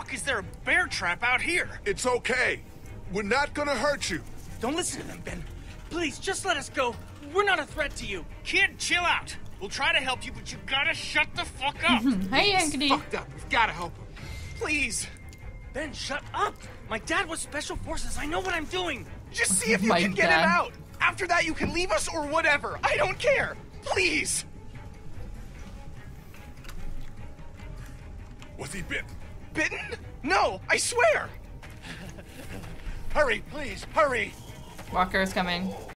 fuck is there a bear trap out here? It's okay. We're not gonna hurt you. Don't listen to them, Ben. Please, just let us go. We're not a threat to you. Kid, chill out. We'll try to help you, but you gotta shut the fuck up. Hey, Yankee. Fucked up. We've gotta help him. Please. Ben, shut up. My dad was Special Forces. I know what I'm doing. Just see if you My can get dad. him out. After that, you can leave us or whatever. I don't care. Please. Was he bitten? Bitten? No, I swear. Hurry, please, hurry. Walker is coming.